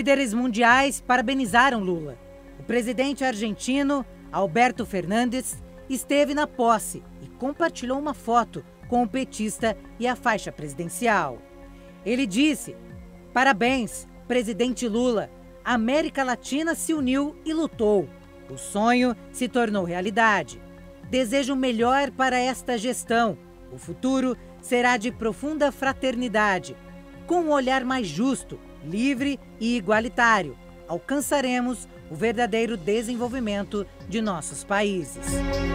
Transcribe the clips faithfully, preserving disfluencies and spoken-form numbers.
Líderes mundiais parabenizaram Lula. O presidente argentino, Alberto Fernandes, esteve na posse e compartilhou uma foto com o petista e a faixa presidencial. Ele disse: "Parabéns, presidente Lula. A América Latina se uniu e lutou. O sonho se tornou realidade. Desejo o melhor para esta gestão. O futuro será de profunda fraternidade. Com um olhar mais justo, livre e igualitário, alcançaremos o verdadeiro desenvolvimento de nossos países."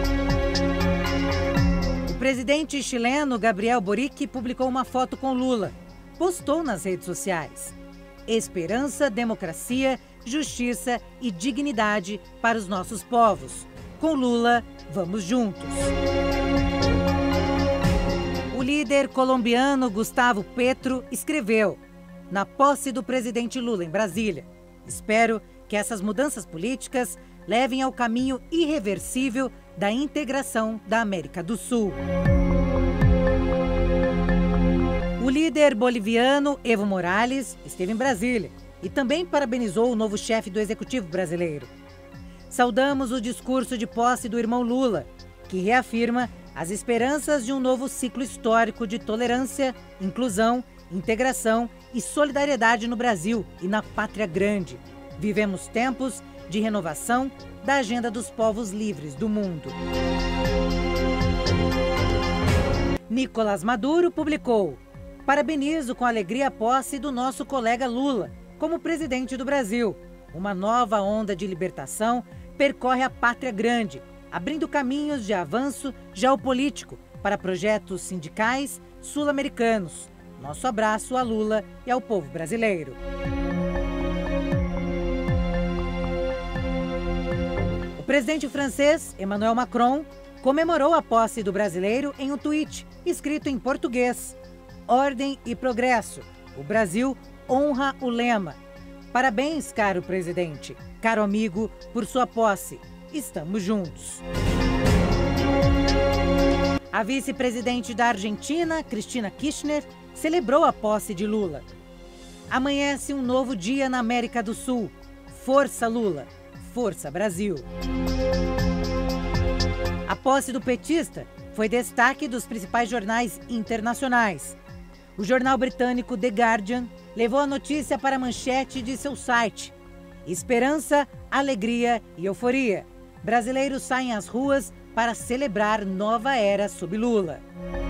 O presidente chileno Gabriel Boric publicou uma foto com Lula. Postou nas redes sociais: "Esperança, democracia, justiça e dignidade para os nossos povos. Com Lula, vamos juntos." O líder colombiano Gustavo Petro escreveu: "Na posse do presidente Lula em Brasília, espero que essas mudanças políticas levem ao caminho irreversível da integração da América do Sul." O líder boliviano Evo Morales esteve em Brasília e também parabenizou o novo chefe do Executivo brasileiro. "Saudamos o discurso de posse do irmão Lula, que reafirma as esperanças de um novo ciclo histórico de tolerância, inclusão, integração e solidariedade no Brasil e na Pátria Grande. Vivemos tempos de renovação da agenda dos povos livres do mundo." Nicolás Maduro publicou: "Parabenizo com alegria a posse do nosso colega Lula como presidente do Brasil. Uma nova onda de libertação percorre a Pátria Grande, abrindo caminhos de avanço geopolítico para projetos sindicais sul-americanos. Nosso abraço a Lula e ao povo brasileiro." O presidente francês Emmanuel Macron comemorou a posse do brasileiro em um tweet escrito em português: "Ordem e progresso. O Brasil honra o lema. Parabéns, caro presidente, caro amigo, por sua posse. Estamos juntos." A vice-presidente da Argentina, Cristina Kirchner, celebrou a posse de Lula. "Amanhece um novo dia na América do Sul. Força, Lula. Força, Brasil." A posse do petista foi destaque dos principais jornais internacionais. O jornal britânico The Guardian levou a notícia para a manchete de seu site: "Esperança, alegria e euforia. Brasileiros saem às ruas para celebrar nova era sob Lula."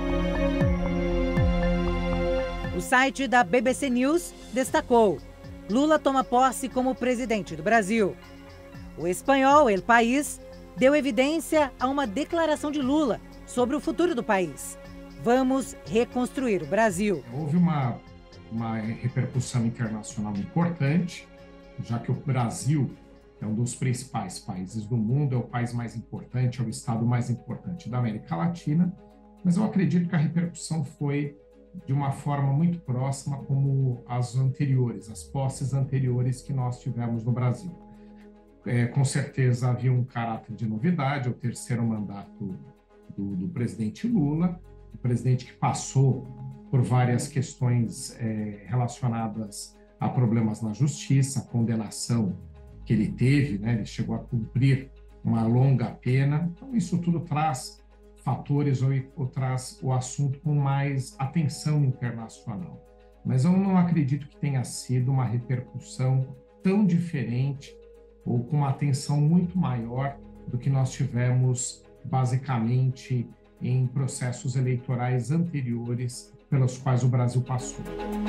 O site da B B C News destacou: "Lula toma posse como presidente do Brasil." O espanhol El País deu evidência a uma declaração de Lula sobre o futuro do país: "Vamos reconstruir o Brasil." Houve uma, uma repercussão internacional importante, já que o Brasil é um dos principais países do mundo, é o país mais importante, é o estado mais importante da América Latina, mas eu acredito que a repercussão foi de uma forma muito próxima como as anteriores, as posses anteriores que nós tivemos no Brasil. É, com certeza havia um caráter de novidade, o terceiro mandato do, do presidente Lula, o presidente que passou por várias questões é, relacionadas a problemas na justiça, a condenação que ele teve, né? Ele chegou a cumprir uma longa pena. Então, isso tudo traz fatores ou, ou traz o assunto com mais atenção internacional. Mas eu não acredito que tenha sido uma repercussão tão diferente ou com uma atenção muito maior do que nós tivemos, basicamente, em processos eleitorais anteriores pelos quais o Brasil passou.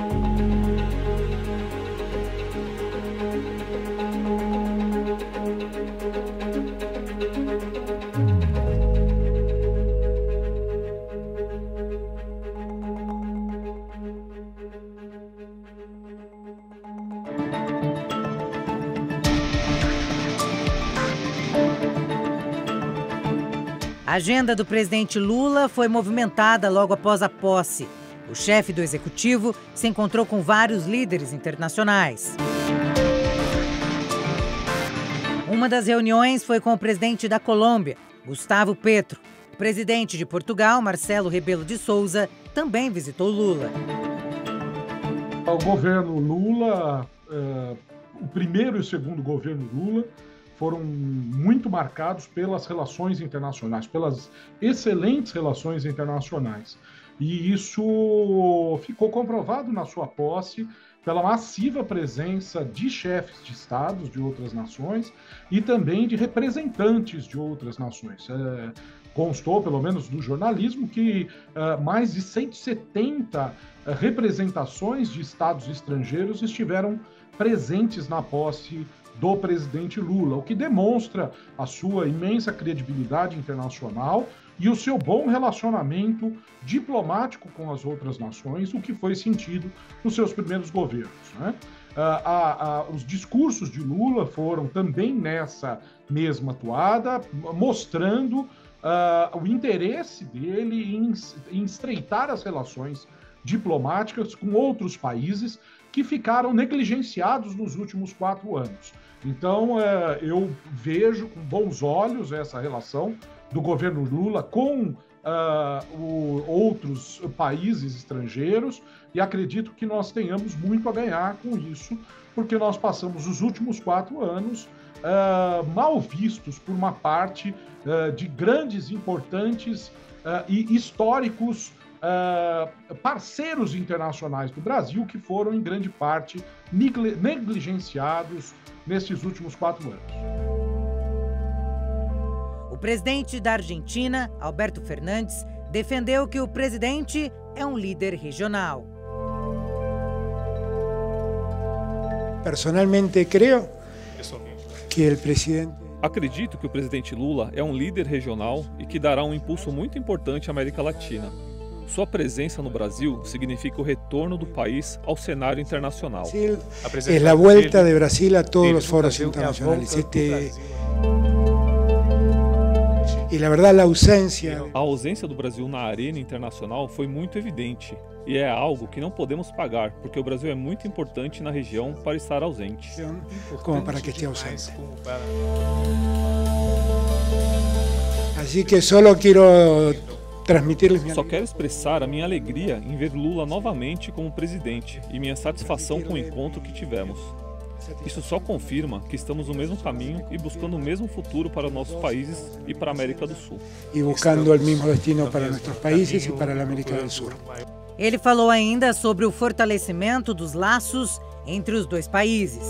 A agenda do presidente Lula foi movimentada logo após a posse. O chefe do executivo se encontrou com vários líderes internacionais. Uma das reuniões foi com o presidente da Colômbia, Gustavo Petro. O presidente de Portugal, Marcelo Rebelo de Sousa, também visitou Lula. O governo Lula eh, o primeiro e o segundo governo Lula foram muito marcados pelas relações internacionais, pelas excelentes relações internacionais. E isso ficou comprovado na sua posse pela massiva presença de chefes de estados de outras nações e também de representantes de outras nações. É, constou, pelo menos no jornalismo, que uh, mais de cento e setenta uh, representações de estados estrangeiros estiveram presentes na posse do presidente Lula, o que demonstra a sua imensa credibilidade internacional e o seu bom relacionamento diplomático com as outras nações, o que foi sentido nos seus primeiros governos, né? Ah, ah, ah, os discursos de Lula foram também nessa mesma toada, mostrando ah, o interesse dele em, em estreitar as relações diplomáticas com outros países que ficaram negligenciados nos últimos quatro anos. Então, eh, eu vejo com bons olhos essa relação do governo Lula com uh, o, outros países estrangeiros e acredito que nós tenhamos muito a ganhar com isso, porque nós passamos os últimos quatro anos uh, mal vistos por uma parte uh, de grandes, importantes uh, e históricos uh, parceiros internacionais do Brasil que foram, em grande parte, negligenciados nesses últimos quatro anos. O presidente da Argentina, Alberto Fernandes, defendeu que o presidente é um líder regional. Personalmente, creio que o presidente... Acredito que o presidente Lula é um líder regional e que dará um impulso muito importante à América Latina. Sua presença no Brasil significa o retorno do país ao cenário internacional. É a volta do Brasil a todos os foros internacionais. Este... E, na verdade, a ausência... A ausência do Brasil na arena internacional foi muito evidente. E é algo que não podemos pagar, porque o Brasil é muito importante na região para estar ausente. Como para que esteja ausente. Assim que só quero transmitir-lhes... Só quero expressar a minha alegria em ver Lula novamente como presidente e minha satisfação com o encontro que tivemos. Isso só confirma que estamos no mesmo caminho e buscando o mesmo futuro para nossos países e para a América do Sul. E buscando o mesmo destino para nossos países e para a América do Sul. Ele falou ainda sobre o fortalecimento dos laços entre os dois países.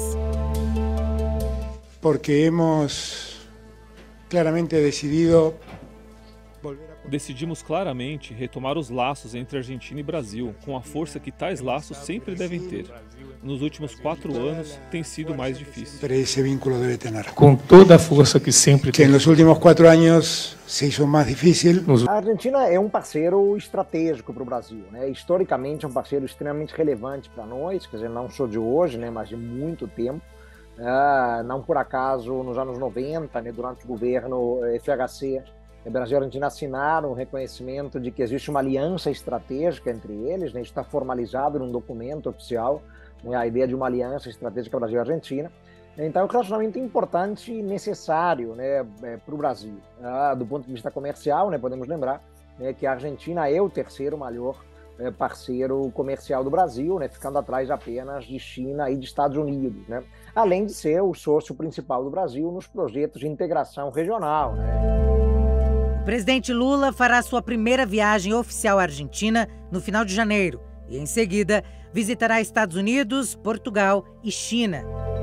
Porque hemos claramente decidido... Decidimos claramente retomar os laços entre Argentina e Brasil, com a força que tais laços sempre devem ter. Nos últimos quatro anos tem sido mais difícil. Mas esse vínculo deve ter. Com toda a força que sempre tem. Que nos últimos quatro anos se hizo mais difícil. A Argentina é um parceiro estratégico para o Brasil, né? Historicamente é um parceiro extremamente relevante para nós, quer dizer, não só de hoje, né, mas de muito tempo. Ah, não por acaso, nos anos noventa, né, durante o governo F H C, o Brasil e a Argentina assinaram o reconhecimento de que existe uma aliança estratégica entre eles, né? Isso está formalizado num documento oficial, né? A ideia de uma aliança estratégica Brasil e Argentina. Então, é um relacionamento importante e necessário, né, para o Brasil. Ah, do ponto de vista comercial, né, podemos lembrar, né, que a Argentina é o terceiro maior é, parceiro comercial do Brasil, né, ficando atrás apenas de China e de Estados Unidos, né? Além de ser o sócio principal do Brasil nos projetos de integração regional, né? O presidente Lula fará sua primeira viagem oficial à Argentina no final de janeiro e, em seguida, visitará Estados Unidos, Portugal e China.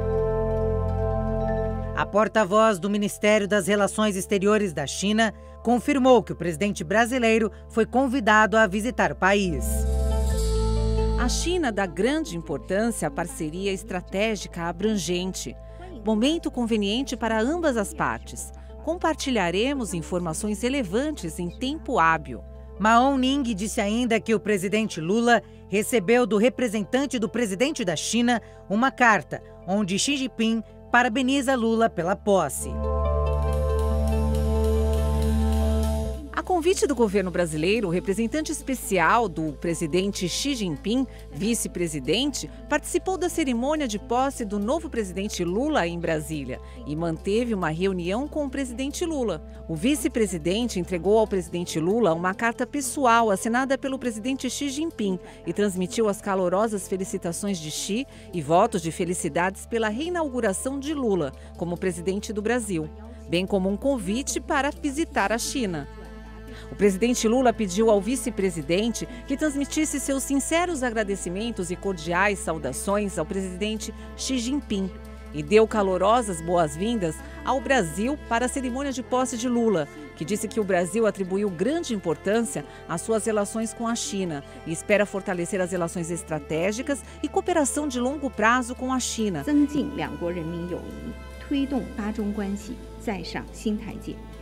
A porta-voz do Ministério das Relações Exteriores da China confirmou que o presidente brasileiro foi convidado a visitar o país. A China dá grande importância à parceria estratégica abrangente, momento conveniente para ambas as partes. Compartilharemos informações relevantes em tempo hábil. Mao Ning disse ainda que o presidente Lula recebeu do representante do presidente da China uma carta onde Xi Jinping parabeniza Lula pela posse. A convite do governo brasileiro, o representante especial do presidente Xi Jinping, vice-presidente, participou da cerimônia de posse do novo presidente Lula em Brasília e manteve uma reunião com o presidente Lula. O vice-presidente entregou ao presidente Lula uma carta pessoal assinada pelo presidente Xi Jinping e transmitiu as calorosas felicitações de Xi e votos de felicidades pela reinauguração de Lula como presidente do Brasil, bem como um convite para visitar a China. O presidente Lula pediu ao vice-presidente que transmitisse seus sinceros agradecimentos e cordiais saudações ao presidente Xi Jinping e deu calorosas boas-vindas ao Brasil para a cerimônia de posse de Lula, que disse que o Brasil atribuiu grande importância às suas relações com a China e espera fortalecer as relações estratégicas e cooperação de longo prazo com a China. 增进两国人民友谊，推动巴中关系再上新台阶。